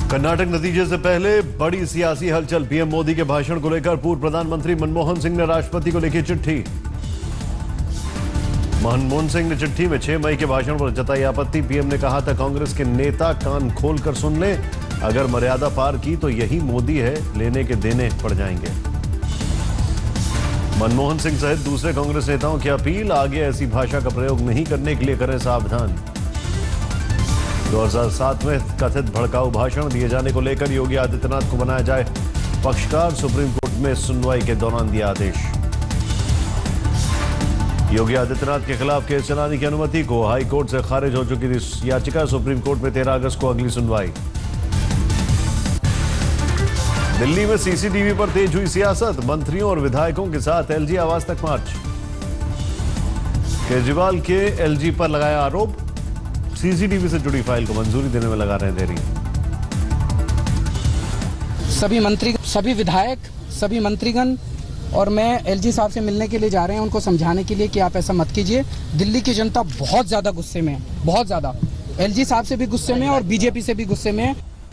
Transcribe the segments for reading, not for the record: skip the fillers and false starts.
कर्नाटक नतीजे से पहले बड़ी सियासी हलचल। पीएम मोदी के भाषण को लेकर पूर्व प्रधानमंत्री मनमोहन सिंह ने राष्ट्रपति को लिखी चिट्ठी। मनमोहन सिंह ने चिट्ठी में 6 मई के भाषण पर जताई आपत्ति। पीएम ने कहा था कांग्रेस के नेता कान खोलकर सुन ले, अगर मर्यादा पार की तो यही मोदी है, लेने के देने पड़ जाएंगे। मनमोहन सिंह सहित दूसरे कांग्रेस नेताओं की अपील, आगे ऐसी भाषा का प्रयोग नहीं करने के लिए करें सावधान। 2007 में कथित भड़काऊ भाषण दिए जाने को लेकर योगी आदित्यनाथ को बनाया जाए पक्षकार। सुप्रीम कोर्ट में सुनवाई के दौरान दिया आदेश। योगी आदित्यनाथ के खिलाफ केस चलाने की अनुमति को हाई कोर्ट से खारिज हो चुकी थी याचिका। सुप्रीम कोर्ट में 13 अगस्त को अगली सुनवाई। दिल्ली में सीसीटीवी पर तेज हुई सियासत। मंत्रियों और विधायकों के साथ एलजी आवास तक मार्च। केजरीवाल के एलजी पर लगाया आरोप, सीसीटीवी से जुड़ी फाइल को मंजूरी देने में लगा रहे देरी। सभी मंत्री, सभी विधायक, सभी मंत्रीगण और मैं एलजी साहब से मिलने के लिए जा रहे हैं, उनको समझाने के लिए कि आप ऐसा मत कीजिए। दिल्ली की जनता बहुत ज्यादा गुस्से में है, बहुत ज्यादा। एलजी साहब से भी गुस्से में है और बीजेपी से भी गुस्से में है।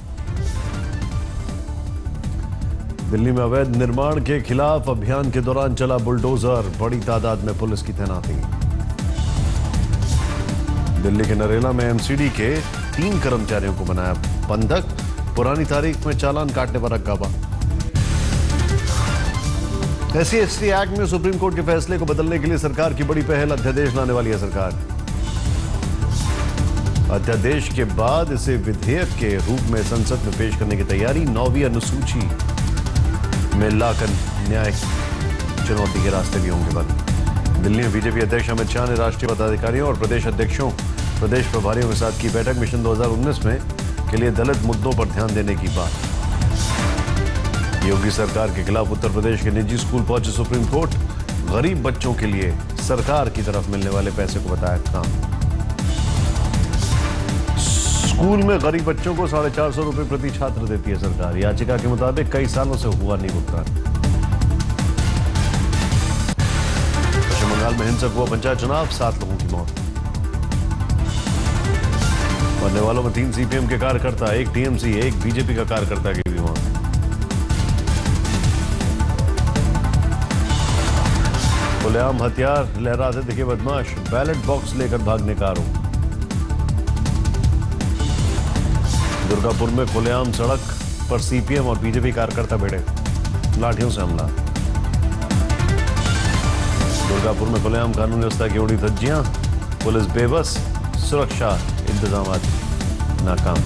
दिल्ली में अवैध निर्माण के खिलाफ अभियान के दौरान चला बुलडोजर, बड़ी तादाद में पुलिस की तैनाती। दिल्ली के नरेला में एमसीडी के 3 कर्मचारियों को बनाया बंधक, पुरानी तारीख में चालान काटने पर हंगामा। SC/ST एक्ट में सुप्रीम कोर्ट के फैसले को बदलने के लिए सरकार की बड़ी पहल, अध्यादेश लाने वाली है सरकार। अध्यादेश के बाद इसे विधेयक के रूप में संसद में पेश करने की तैयारी। 9वीं अनुसूची में लाकर न्याय चुनौती के रास्ते भी होंगे बंद। दिल्ली में बीजेपी अध्यक्ष अमित शाह ने राष्ट्रीय पदाधिकारियों और प्रदेश अध्यक्षों, प्रदेश प्रभारियों के साथ की बैठक। मिशन 2019 में के लिए दलित मुद्दों पर ध्यान देने की बात। योगी सरकार के खिलाफ उत्तर प्रदेश के निजी स्कूल पहुंचे सुप्रीम कोर्ट। गरीब बच्चों के लिए सरकार की तरफ मिलने वाले पैसे को बताया काम। स्कूल में गरीब बच्चों को 450 रुपए प्रति छात्र देती है सरकार। याचिका के मुताबिक कई सालों से हुआ नहीं भुगतान। पश्चिम बंगाल में हिंसक हुआ पंचायत चुनाव, 7 लोगों की मौत। मरने वालों में 3 सीपीएम के कार्यकर्ता, 1 टीएमसी, 1 बीजेपी का कार्यकर्ता की भी मौत। खुलेआम हथियार लहराते दिखे बदमाश, बैलेट बॉक्स लेकर भागने का आरोप। दुर्गापुर में खुलेआम सड़क पर सीपीएम और बीजेपी कार्यकर्ता भिड़े, लाठियों से हमला। दुर्गापुर में खुलेआम कानून व्यवस्था की उड़ी धज्जियां, पुलिस बेबस, सुरक्षा इंतजाम नाकाम।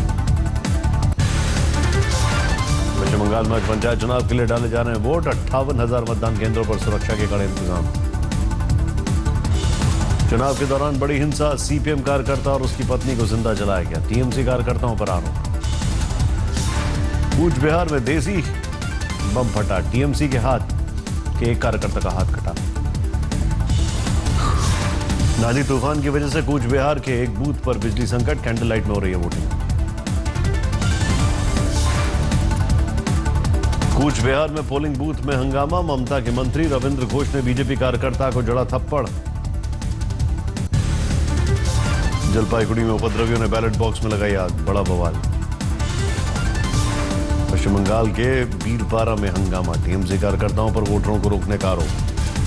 पश्चिम बंगाल में आज पंचायत चुनाव के लिए डाले जा रहे हैं वोट। 58,000 मतदान केंद्रों पर सुरक्षा के कड़े इंतजाम। चुनाव के दौरान बड़ी हिंसा, सीपीएम कार्यकर्ता और उसकी पत्नी को जिंदा जलाया गया। टीएमसी कार्यकर्ताओं पर आरोप। कूच बिहार में देसी बम फटा, टीएमसी के हाथ के एक कार्यकर्ता का हाथ कटा। नानी तूफान की वजह से कूच बिहार के एक बूथ पर बिजली संकट, कैंडल लाइट में हो रही है वोटिंग। कूच बिहार में पोलिंग बूथ में हंगामा, ममता के मंत्री रविंद्र घोष ने बीजेपी कार्यकर्ता को जड़ा थप्पड़। जलपाईगुड़ी में उपद्रवियों ने बैलेट बॉक्स में लगाई आग, बड़ा बवाल। पश्चिम बंगाल के बीरपारा में हंगामा, टीएमसी कार्यकर्ताओं पर वोटरों को रोकने का आरोप।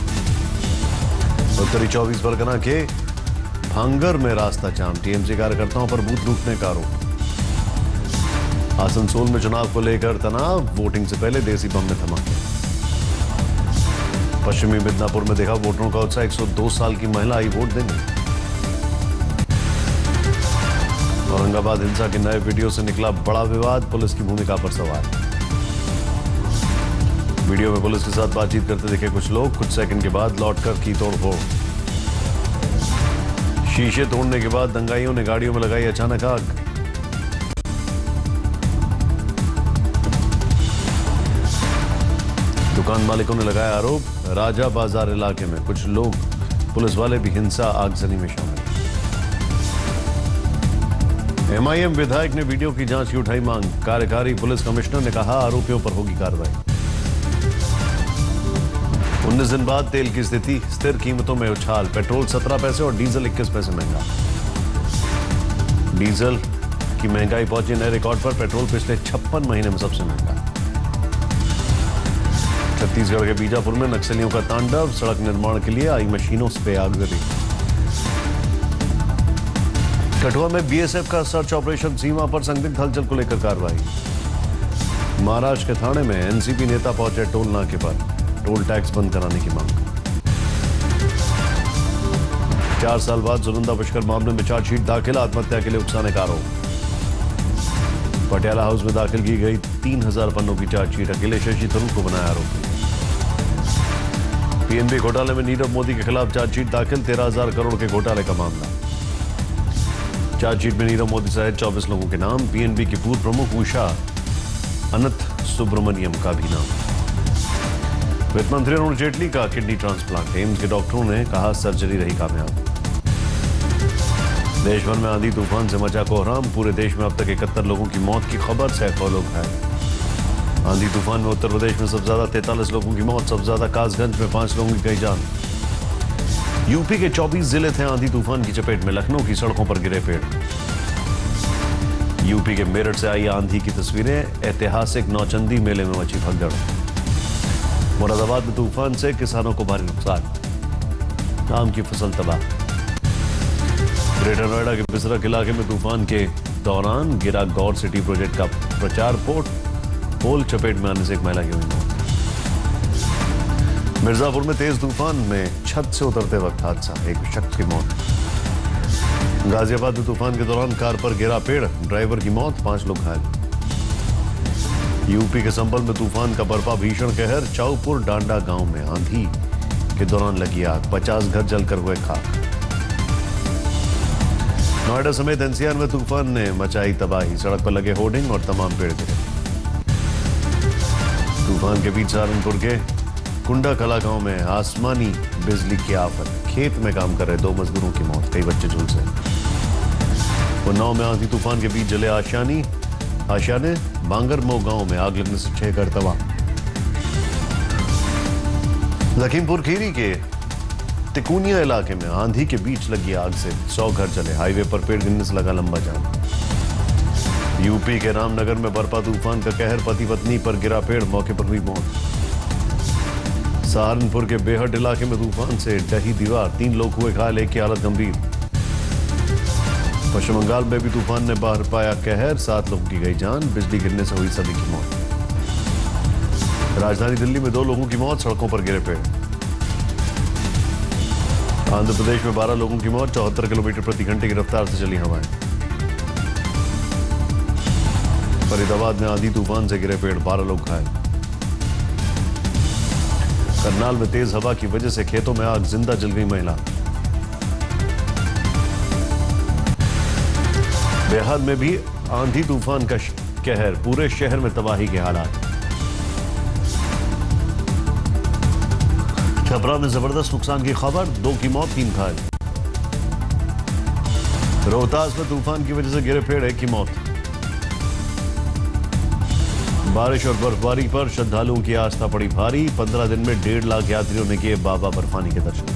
उत्तरी 24 परगना के भांगर में रास्ता जाम, टीएमसी कार्यकर्ताओं पर बूथ लूटने का आरोप। आसनसोल में चुनाव को लेकर तनाव, वोटिंग से पहले देसी बम में धमाके। पश्चिमी मिदनापुर में देखा वोटरों का उत्साह, 102 साल की महिला आई वोट देने। औरंगाबाद हिंसा के नए वीडियो से निकला बड़ा विवाद, पुलिस की भूमिका पर सवाल। वीडियो में पुलिस के साथ बातचीत करते दिखे कुछ लोग, कुछ सेकंड के बाद लौटकर की तोड़फोड़। शीशे तोड़ने के बाद दंगाइयों ने गाड़ियों में लगाई अचानक आग। दुकान मालिकों ने लगाया आरोप, राजा बाजार इलाके में कुछ लोग, पुलिस वाले भी हिंसा आगजनी में शामिल। एमआईएम विधायक ने वीडियो की जांच की उठाई मांग, कार्यकारी पुलिस कमिश्नर ने कहा आरोपियों पर होगी कार्रवाई। 19 दिन बाद तेल की स्थिति, स्थिर कीमतों में उछाल, पेट्रोल 17 पैसे और डीजल 21 पैसे महंगा। डीजल की महंगाई पहुंची नए रिकॉर्ड पर। पेट्रोल पिछले 56 महीने में सबसे महंगा। छत्तीसगढ़ के बीजापुर में नक्सलियों का तांडव। सड़क निर्माण के लिए आई मशीनों पे आगजनी। कठुआ में बीएसएफ का सर्च ऑपरेशन। सीमा पर संदिग्ध हलचल को लेकर कार्रवाई। महाराष्ट्र के थाने में एनसीपी नेता पहुंचे टोल नाके पर। टोल टैक्स बंद कराने की मांग। 4 साल बाद जुलंदा पुष्कर मामले में चार्जशीट दाखिल। आत्महत्या के लिए उकसाने का आरोप। पटियाला हाउस में दाखिल की गई 3000 पन्नों की चार्जशीट। अकेले शशि थरूर को बनाया आरोपी। पीएनबी घोटाले में नीरव मोदी के खिलाफ चार्जशीट दाखिल। 13,000 करोड़ के घोटाले का मामला। चार्जशीट में नीरव मोदी सहित 24 लोगों के नाम। पीएनबी की पूर्व प्रमुख उषा अनंत सुब्रमण्यम का भी नाम। वित्त मंत्री अरुण जेटली का किडनी ट्रांसप्लांट। एम्स के डॉक्टरों ने कहा सर्जरी रही कामयाब। देश भर में आंधी तूफान से मचा कोहराम। पूरे देश में अब तक 71 लोगों की मौत की खबर। सैकड़ों लोग घायल। आंधी तूफान में उत्तर प्रदेश में सबसे ज्यादा 43 लोगों की मौत। सबसे ज्यादा कासगंज में 5 लोगों की गई जान। यूपी के 24 जिले थे आंधी तूफान की चपेट में। लखनऊ की सड़कों पर गिरे पेड़। यूपी के मेरठ से आई आंधी की तस्वीरें। ऐतिहासिक नौचंदी मेले में मची भगदड़। मुरादाबाद में तूफान से किसानों को भारी नुकसान। आम की फसल तबाह। ग्रेटर नोएडा के बिसरख इलाके में तूफान के दौरान गिरा गौर सिटी प्रोजेक्ट का प्रचार पोल चपेट में आने से एक महिला की हुई मौत। मिर्जापुर में तेज तूफान में छत से उतरते वक्त हादसा। एक शख्स की मौत। गाजियाबाद में तूफान के दौरान कार पर गिरा पेड़। ड्राइवर की मौत। 5 लोग घायल। यूपी के संभल में तूफान का बरपा भीषण कहर। चाऊपुर डांडा गांव में आंधी के दौरान लगी आग। 50 घर जलकर हुए खाक। नोएडा समेत एनसीआर में तूफान ने मचाई तबाही। सड़क पर लगे होर्डिंग और तमाम पेड़ गिरे। तूफान के बीच सहारनपुर के कुंडा कला गांव में आसमानी बिजली की आफत। खेत में काम कर रहे 2 मजदूरों की मौत। कई बच्चे झुलसे। उन्नाव में आंधी तूफान के बीच जले आशियाने। बांगरमो गांव में आग लगने से 6 घर तबाह। लखीमपुर खीरी के तिकुनिया इलाके में आंधी के बीच लगी आग से 100 घर जले। हाईवे पर पेड़ गिरने से लगा लंबा जाम। यूपी के रामनगर में बरपा तूफान का कहर। पति पत्नी पर गिरा पेड़। मौके पर हुई मौत। सहारनपुर के बेहट इलाके में तूफान से ढही दीवार। 3 लोग हुए घायल। एक की हालत गंभीर। पश्चिम बंगाल में भी तूफान ने बाहर पाया कहर। 7 लोगों की गई जान। बिजली गिरने से हुई सभी की मौत। राजधानी दिल्ली में 2 लोगों की मौत। सड़कों पर गिरे पेड़। आंध्र प्रदेश में 12 लोगों की मौत। 74 किलोमीटर प्रति घंटे की रफ्तार से चली हवाएं। फरीदाबाद में आंधी तूफान से गिरे पेड़। 12 लोग घायल। करनाल में तेज हवा की वजह से खेतों में आग। जिंदा जल गई महिला। बेहाल में भी आंधी तूफान का कहर। पूरे शहर में तबाही के हालात। छपरा में जबरदस्त नुकसान की खबर। 2 की मौत 3 घायल। रोहतास में तूफान की वजह से गिरे पेड़। 1 की मौत। बारिश और बर्फबारी पर श्रद्धालुओं की आस्था पड़ी भारी। 15 दिन में 1.5 लाख यात्रियों ने किए बाबा बर्फानी के दर्शन।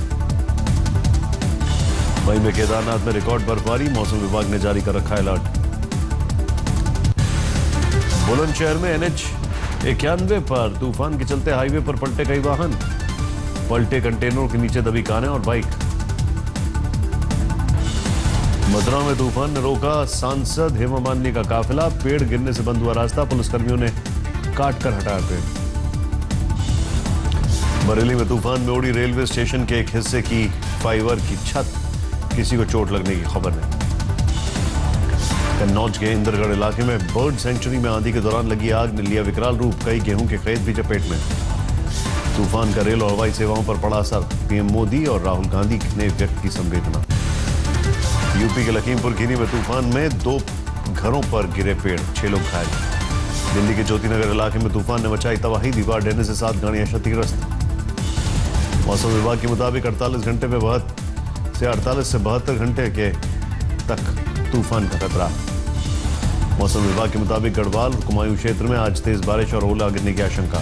मई में केदारनाथ में रिकॉर्ड बर्फबारी। मौसम विभाग ने जारी कर रखा अलर्ट। बुलंदशहर में NH91 पर तूफान के चलते हाईवे पर पलटे कई वाहन। पलटे कंटेनरों के नीचे दबी कारें और बाइक। मथुरा में तूफान ने रोका सांसद हेमा मालिनी का काफिला। पेड़ गिरने से बंद हुआ रास्ता। पुलिसकर्मियों ने काट कर हटाया पेड़। बरेली में तूफान में उड़ी रेलवे स्टेशन के एक हिस्से की फाइबर की छत। किसी को चोट लगने की खबर नहीं। कन्नौज के इंद्रगढ़ इलाके में बर्ड सेंचुरी में आंधी के दौरान लगी आग ने लिया विकराल रूप। कई गेहूं के खेत भी चपेट में। तूफान का रेल और हवाई सेवाओं पर पड़ा असर। पीएम मोदी और राहुल गांधी ने व्यक्त की संवेदना। यूपी के लखीमपुर खीरी में तूफान में 2 घरों पर गिरे पेड़। 6 लोग घायल। दिल्ली के ज्योतिनगर इलाके में तूफान ने मचाई तबाही। दीवार ढहने से 7 गाड़ियां क्षतिग्रस्त। मौसम विभाग के मुताबिक 48 से 72 घंटे के तक तूफान का खतरा। मौसम विभाग के मुताबिक गढ़वाल और कुमायूं क्षेत्र में आज तेज बारिश और ओला गिरने की आशंका।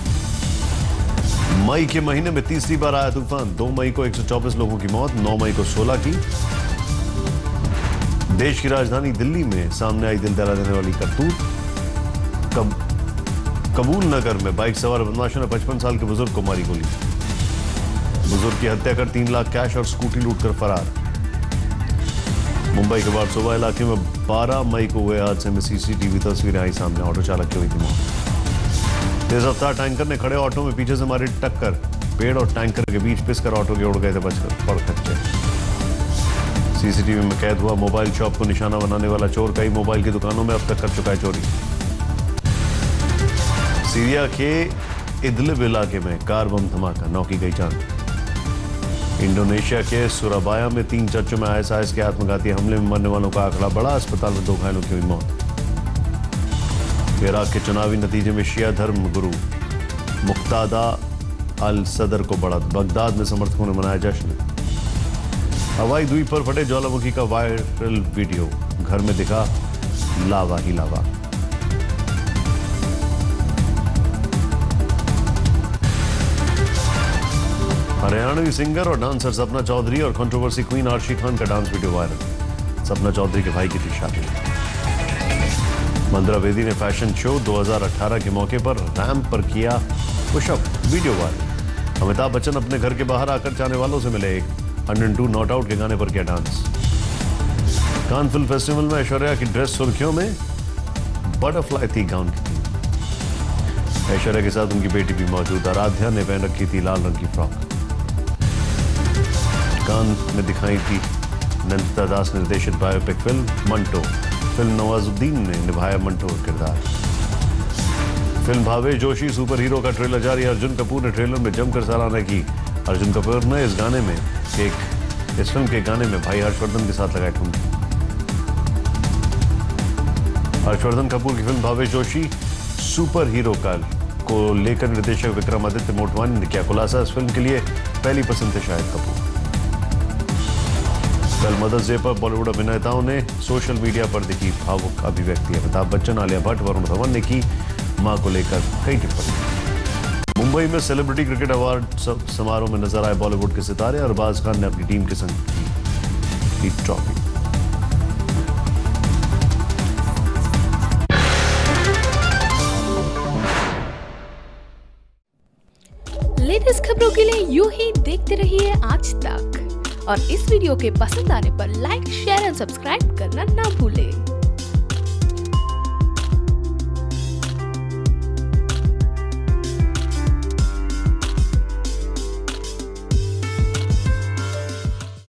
मई के महीने में तीसरी बार आया तूफान। 2 मई को 124 लोगों की मौत। 9 मई को 16 की। देश की राजधानी दिल्ली में सामने आई दिल दहला देने वाली करतूत। कबूल नगर में बाइक सवार बदमाशों ने 55 साल के बुजुर्ग को मारी गोली। बुजुर्ग की हत्या कर 3 लाख कैश और स्कूटी लूटकर फरार। मुंबई के वारसोवा इलाके में 12 मई को हुए हादसे में सीसीटीवी तस्वीरें आई सामने। ऑटो चालक की हुई थी मौत। तेज रफ्तार टैंकर ने खड़े ऑटो में पीछे से मारी टक्कर। पेड़ और टैंकर के बीच पिसकर ऑटो के उड़ गए थे बचकर और कच्चे। सीसीटीवी में कैद हुआ मोबाइल शॉप को निशाना बनाने वाला चोर। कई मोबाइल की दुकानों में अब तक कर चुका है चोरी। सीरिया के इदलिब इलाके में कार बम धमाका, 9 की गई जान। इंडोनेशिया के सुराबाया में 3 चर्चों में आईएसआईएस के आत्मघाती हमले में मरने वालों का आंकड़ा बढ़ा। अस्पताल में 2 घायलों की हुई मौत। इराक के चुनावी नतीजे में शिया धर्म गुरु मुक्तादा अल सदर को बढ़त। बगदाद में समर्थकों ने मनाया जश्न। हवाई द्वीप पर फटे ज्वालामुखी का वायरल वीडियो। घर में दिखा लावा ही लावा। हरियाणवी सिंगर और डांसर सपना चौधरी और कंट्रोवर्सी क्वीन आर्शी खान का dance video viral. Sapna Chaudhary के भाई की थी शादी। मंद्रा बेदी ने फैशन शो 2018 के मौके पर रैंप पर किया pushup, video viral. Amitabh Bachchan अपने घर के बाहर आकर जाने वालों से मिले। 102 नॉट आउट के गाने पर किया डांस। कान फिल्म फेस्टिवल में ऐश्वर्या की ड्रेस सुर्खियों में, बटरफ्लाई थी गाउन की। ऐश्वर्या के साथ उनकी बेटी भी मौजूद। आराध्या ने पहन रखी थी लाल रंग की फ्रॉक। कान में दिखाई थी नंदिता दास निर्देशित biopic film Manto. Film Nawazuddin ने निभाया मंटो का किरदार। Film Bhavesh Joshi superhero का ट्रेलर जारी। अर्जुन कपूर ने ट्रेलर में जमकर सराहना की। अर्जुन कपूर ने इस फिल्म के गाने में भाई हर्षवर्धन के साथ लगाए ठुमके। हर्षवर्धन कपूर की film Bhavesh Joshi superhero को लेकर निर्देशक विक्रमादित्य मोटवानी ने किया खुलासा। इस फिल्म के लिए पहली पसंद थे शाहिद कपूर। कल मदर्स डे पर बॉलीवुड अभिनेताओं ने सोशल मीडिया पर दिखी भावुक अभिव्यक्ति। अमिताभ बच्चन, आलिया भट्ट, वरुण धवन ने की मां को लेकर कई टिप्पणी। मुंबई में सेलिब्रिटी क्रिकेट अवार्ड समारोह में नजर आए बॉलीवुड के सितारे। अरबाज खान ने अपनी टीम के संग की ट्रॉफी। लेटेस्ट खबरों के लिए यूं ही देखते रहिए आज तक और इस वीडियो के पसंद आने पर लाइक, शेयर एंड सब्सक्राइब करना ना भूलें।